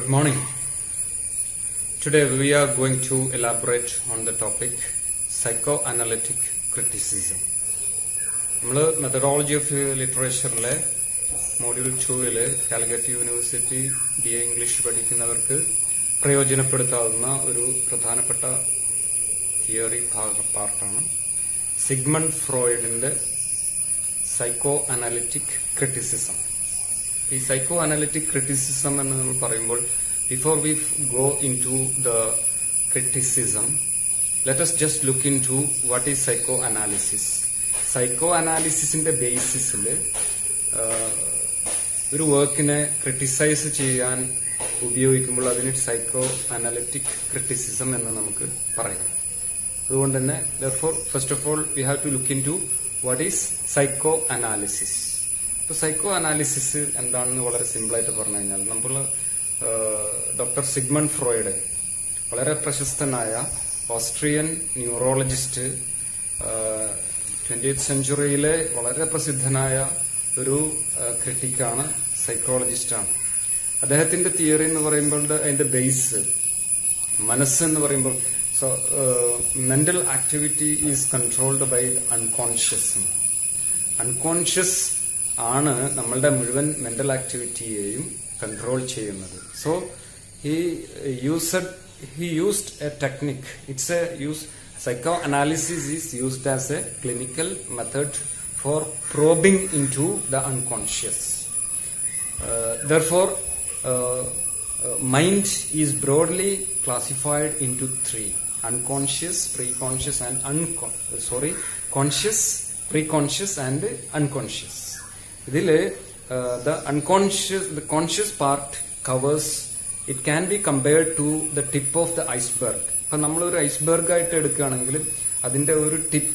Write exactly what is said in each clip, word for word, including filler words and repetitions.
Good morning. Today we are going to elaborate on the topic psychoanalytic criticism. നമ്മൾ methodology of ലിറ്ററേച്ചറിലെ module ടൂവില് Calicut university B A English പഠിക്കുന്നവർക്ക് പ്രയോജനപ്പെടുത്താവുന്ന ഒരു പ്രധാനപ്പെട്ട തിയറി പാർട്ടാണ് സിഗ്മണ്ട് ഫ്രോയിഡിന്റെ സൈക്കോ അനാലിറ്റിക് ക്രിറ്റിസിസം. ഈ സൈക്കോ അനാലിറ്റിക് ക്രിറ്റിസിസം എന്ന് നമ്മൾ പറയുമ്പോൾ before we go into the criticism let us just look into what is psychoanalysis. സൈക്കോ അനാലിസിസിന്റെ ബേസിസിൽ ഒരു വർക്കിനെ ക്രിട്ടിസൈസ് ചെയ്യാൻ ഉപയോഗിക്കുമ്പോൾ അതിന് സൈക്കോ അനാലിറ്റിക് ക്രിറ്റിസിസം എന്ന് നമുക്ക് പറയാം. അതുകൊണ്ട് തന്നെ therefore first of all we have to look into what is psychoanalysis. ഇപ്പൊ സൈക്കോ അനാലിസിസ് എന്താണെന്ന് വളരെ സിമ്പിൾ ആയിട്ട് പറഞ്ഞു കഴിഞ്ഞാൽ നമ്മൾ ഡോക്ടർ സിഗ്മണ്ട് ഫ്രോയിഡ് വളരെ പ്രശസ്തനായ ഓസ്ട്രിയൻ ന്യൂറോളജിസ്റ്റ്, ട്വന്റിയത്ത് സെഞ്ചുറിയിലെ വളരെ പ്രസിദ്ധനായ ഒരു ക്രിട്ടിക്കാണ്, സൈക്കോളജിസ്റ്റാണ്. അദ്ദേഹത്തിന്റെ തിയറി എന്ന് പറയുമ്പോൾ അതിന്റെ ബേസ് മനസ്സ് എന്ന് പറയുമ്പോൾ so mental activity is controlled by unconscious. Unconscious ആണ് നമ്മളുടെ മുഴുവൻ മെന്റൽ ആക്ടിവിറ്റിയെയും കൺട്രോൾ ചെയ്യുന്നത്. So he used he used a technique. It's a use psychoanalysis is used as a clinical method for probing into the unconscious. Therefore, uh, uh, mind is broadly classified into three: unconscious, preconscious, and uncon sorry, conscious, preconscious, and unconscious. Idile uh, the unconscious, the conscious part covers. It can be compared to the tip of the iceberg. Ipo nammal oru iceberg aayittu edukkanengil adinte oru tip,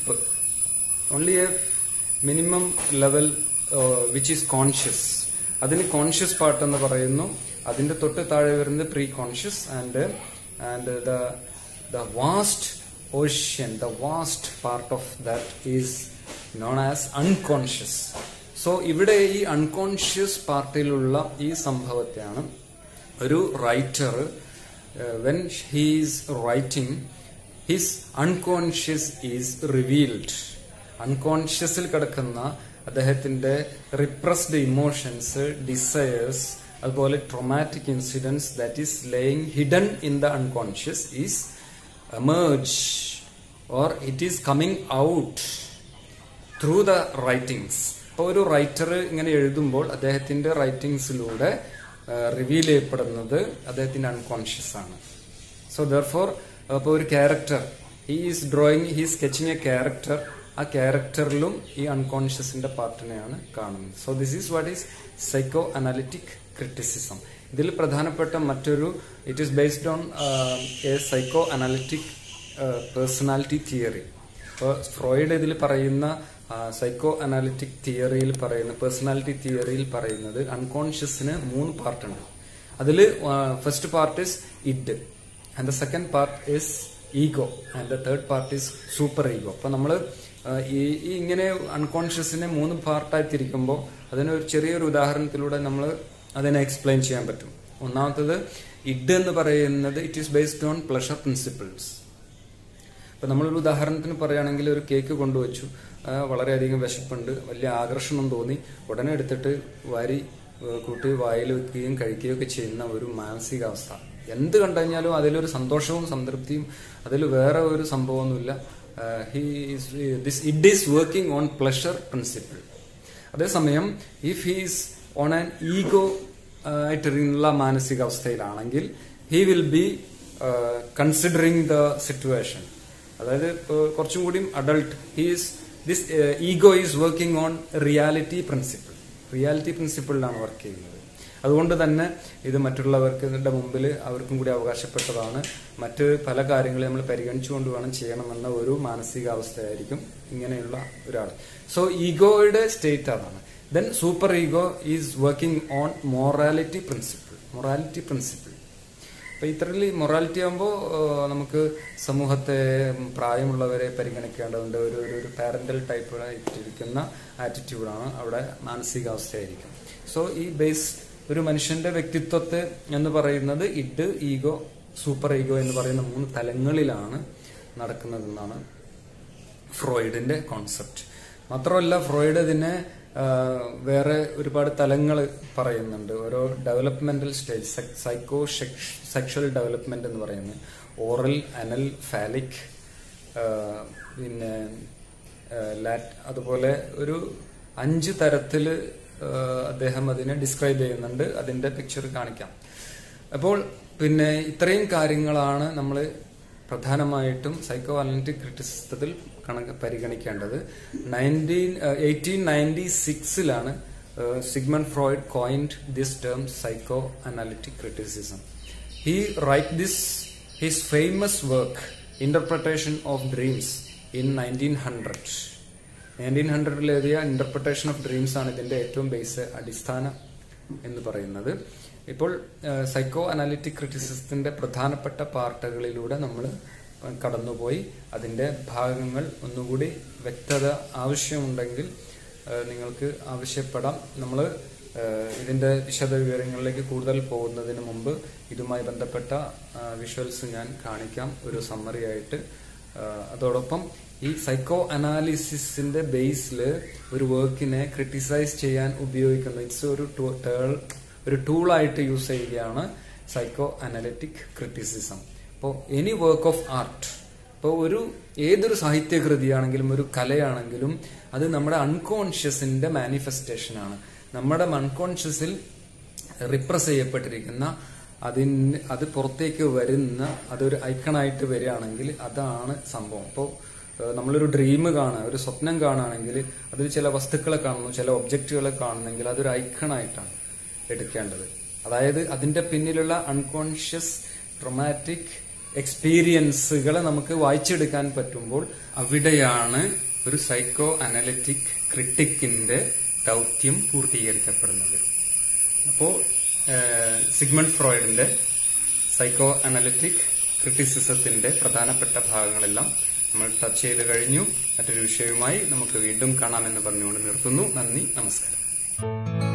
only a minimum level uh, which is conscious. അതിന് conscious part എന്ന് പറയുന്നു. അതിന്റെ തൊട്ട് താഴെ വരുന്നത് preconscious and and the the vast ocean, the vast part of that is known as unconscious. So ഇവിടെ ഈ unconscious പാർട്ടിലുള്ള ഈ സംഭവത്തെയാണ് ഒരു writer when he is writing his unconscious is revealed. അൺകോൺഷ്യസിൽ കിടക്കുന്ന അദ്ദേഹത്തിന്റെ റിപ്രസ്ഡ് ഇമോഷൻസ്, ഡിസയേഴ്സ്, അതുപോലെ traumatic incidents that is laying hidden in the unconscious is emerge or it is coming out through the writings. ഇപ്പോൾ ഒരു writer ഇങ്ങനെ എഴുതുമ്പോൾ അദ്ദേഹത്തിന്റെ റൈറ്റിംഗ്സിലൂടെ reveal ചെയ്യപ്പെടുന്നത് അദ്ദേഹത്തിന്റെ അൺകോൺഷ്യസ് ആണ്. സോ ദെർഫോർ ഇപ്പോൾ ഒരു character he is drawing, he is sketching a character, ആ ക്യാരക്ടറിലും ഈ അൺകോൺഷ്യസിന്റെ പാർട്ടിനെയാണ് കാണുന്നത്. So this is what is psychoanalytic criticism. ഇതിൽ പ്രധാനപ്പെട്ട മറ്റൊരു it is based on a psychoanalytic personality theory. ഇപ്പോൾ ഫ്രോയിഡ് ഇതിൽ പറയുന്ന സൈക്കോ അനാലിറ്റിക് തിയറിയിൽ പറയുന്ന പേഴ്സണാലിറ്റി തിയറിയിൽ പറയുന്നത് അൺകോൺഷ്യസിന് മൂന്ന് പാർട്ടുണ്ട്. അതിൽ first part is id and the second part is ego and the third part is superego. അപ്പൊ നമ്മള് ഈ ഇങ്ങനെ അൺകോൺഷ്യസിനെ മൂന്ന് പാർട്ടായി തിരിക്കുമ്പോൾ അതിനൊരു ചെറിയൊരു ഉദാഹരണത്തിലൂടെ നമ്മൾ അതിനെ എക്സ്പ്ലെയിൻ ചെയ്യാൻ പറ്റും. ഒന്നാമത്തത് ഇഡ് എന്ന് പറയുന്നത് it is based on pleasure principles. ഇപ്പൊ നമ്മളൊരു ഉദാഹരണത്തിന് പറയുകയാണെങ്കിൽ ഒരു കേക്ക് കൊണ്ടുവച്ചു, വളരെയധികം വിശപ്പുണ്ട്, വലിയ ആകർഷണം തോന്നി, ഉടനെ എടുത്തിട്ട് വാരി കൂട്ടി വായിൽ വെക്കുകയും കഴിക്കുകയും ഒക്കെ ചെയ്യുന്ന ഒരു മാനസികാവസ്ഥ. എന്ത് കണ്ടു കഴിഞ്ഞാലും അതിലൊരു സന്തോഷവും സംതൃപ്തിയും, അതിൽ വേറെ ഒരു സംഭവമൊന്നുമില്ല. This it is working on pleasure principle. അതേസമയം if he's on an ego ആയിട്ടുള്ള മാനസികാവസ്ഥയിലാണെങ്കിൽ he will be considering the situation. അതായത് കുറച്ചും കൂടി adult, he's this ego is working on reality principle. Reality പ്രിൻസിപ്പിളിലാണ് വർക്ക് ചെയ്യുന്നത്. അതുകൊണ്ട് തന്നെ ഇത് മറ്റുള്ളവർക്ക് മുമ്പിൽ അവർക്കും കൂടി അവകാശപ്പെട്ടതാണ്. മറ്റ് പല കാര്യങ്ങളും നമ്മൾ പരിഗണിച്ചുകൊണ്ട് വേണം ചെയ്യണമെന്ന ഒരു മാനസികാവസ്ഥയായിരിക്കും ഇങ്ങനെയുള്ള ഒരാൾ. സോ ഈഗോയുടെ സ്റ്റേറ്റ് അതാണ്. Then superego is working on morality principle. Morality principle അപ്പൊ ഇത്തരത്തിൽ മൊറാലിറ്റി ആകുമ്പോൾ നമുക്ക് സമൂഹത്തെ, പ്രായമുള്ളവരെ പരിഗണിക്കേണ്ടതുണ്ട്. ഒരു ഒരു പാരന്റൽ ടൈപ്പ് ഇരിക്കുന്ന ആറ്റിറ്റ്യൂഡാണ് അവിടെ മാനസികാവസ്ഥയായിരിക്കും. സോ ഈ ബേസ് ഒരു മനുഷ്യന്റെ വ്യക്തിത്വത്തെ എന്ന് പറയുന്നത് ഇഡ്, ഈഗോ, സൂപ്പർ ഈഗോ എന്ന് പറയുന്ന മൂന്ന് തലങ്ങളിലാണ് നടക്കുന്നതെന്നാണ് ഫ്രോയിഡിന്റെ കോൺസെപ്റ്റ്. മാത്രമല്ല ഫ്രോയിഡ് ഇതിനെ വേറെ ഒരുപാട് തലങ്ങൾ പറയുന്നുണ്ട്. ഓരോ developmental stage, psychosexual development എന്ന് പറയുന്നത് ഓറൽ, അനൽ, ഫാലിക്, പിന്നെ ലാറ്റ്, അതുപോലെ ഒരു അഞ്ച് തരത്തില് അദ്ദേഹം അതിനെ ഡിസ്ക്രൈബ് ചെയ്യുന്നുണ്ട്. അതിന്റെ പിക്ചർ കാണിക്കാം. അപ്പോൾ പിന്നെ ഇത്രയും കാര്യങ്ങളാണ് നമ്മൾ പ്രധാനമായിട്ടും സൈക്കോ അനലിറ്റിക് ക്രിറ്റിസിസത്തിൽ കണക്ക് പരിഗണിക്കേണ്ടത്. നയൻറ്റീൻ എയ്റ്റീൻ നയൻറ്റി സിക്സിലാണ് Sigmund Freud coined this term psychoanalytic criticism. He write this his famous work interpretation of dreams in nineteen hundred. Nineteen ഹൺഡ്രഡിൽ എഴുതിയ ഇന്റർപ്രിട്ടേഷൻ ഓഫ് ഡ്രീംസ് ആണ് ഇതിന്റെ ഏറ്റവും ബേസ് അടിസ്ഥാനം എന്ന് പറയുന്നത്. ഇപ്പോൾ സൈക്കോ അനാലിറ്റിക് ക്രിറ്റിസിസത്തിന്റെ പ്രധാനപ്പെട്ട പാർട്ടുകളിലൂടെ നമ്മൾ കടന്നുപോയി. അതിന്റെ ഭാഗങ്ങൾ ഒന്നുകൂടി വ്യക്തത ആവശ്യമുണ്ടെങ്കിൽ നിങ്ങൾക്ക് ആവശ്യപ്പെടാം. നമ്മൾ ഇതിന്റെ വിശദ വിവരങ്ങളിലേക്ക് കൂടുതൽ പോകുന്നതിന് മുമ്പ് ഇതുമായി ബന്ധപ്പെട്ട വിഷ്വൽസ് ഞാൻ കാണിക്കാം ഒരു സമ്മറി ആയിട്ട്. അതോടൊപ്പം ഈ സൈക്കോ അനാലിസിസിന്റെ ബേസിൽ ഒരു വർക്കിനെ ക്രിട്ടിസൈസ് ചെയ്യാൻ ഉപയോഗിക്കുന്ന ഇറ്റ്സ് ഒരു ഒരു ടൂളായിട്ട് യൂസ് ചെയ്യുകയാണ് സൈക്കോ അനാലിറ്റിക് ക്രിറ്റിസിസം. ഇപ്പോൾ എനി വർക്ക് ഓഫ് ആർട്ട്, ഇപ്പോൾ ഒരു ഏതൊരു സാഹിത്യകൃതിയാണെങ്കിലും ഒരു കലയാണെങ്കിലും അത് നമ്മുടെ അൺകോൺഷ്യസിന്റെ മാനിഫെസ്റ്റേഷൻ ആണ്. നമ്മുടെ അൺകോൺഷ്യസിൽ റിപ്രസ് ചെയ്യപ്പെട്ടിരിക്കുന്ന അതിന് അത് പുറത്തേക്ക് വരുന്ന അതൊരു ഐക്കണായിട്ട് വരികയാണെങ്കിൽ അതാണ് സംഭവം. ഇപ്പോൾ നമ്മളൊരു ഡ്രീം കാണുക, ഒരു സ്വപ്നം കാണുകയാണെങ്കിൽ അതിൽ ചില വസ്തുക്കളെ കാണുന്നു, ചില ഒബ്ജക്റ്റുകളെ കാണുന്നെങ്കിൽ അതൊരു ഐക്കണായിട്ടാണ് എടുക്കേണ്ടത്. അതായത് അതിന്റെ പിന്നിലുള്ള അൺകോൺഷ്യസ് ട്രോമാറ്റിക് എക്സ്പീരിയൻസുകളെ നമുക്ക് വായിച്ചെടുക്കാൻ പറ്റുമ്പോൾ അവിടെയാണ് ഒരു സൈക്കോ അനലിറ്റിക് ക്രിട്ടിക്കിന്റെ ദൗത്യം പൂർത്തീകരിക്കപ്പെടുന്നത്. അപ്പോൾ സിഗ്മണ്ട് ഫ്രോയിഡിന്റെ സൈക്കോ അനലിറ്റിക് ക്രിറ്റിസിസത്തിന്റെ പ്രധാനപ്പെട്ട ഭാഗങ്ങളെല്ലാം നമ്മൾ ടച്ച് ചെയ്ത് കഴിഞ്ഞു. മറ്റൊരു വിഷയവുമായി നമുക്ക് വീണ്ടും കാണാമെന്ന് പറഞ്ഞുകൊണ്ട് നിർത്തുന്നു. നന്ദി, നമസ്കാരം.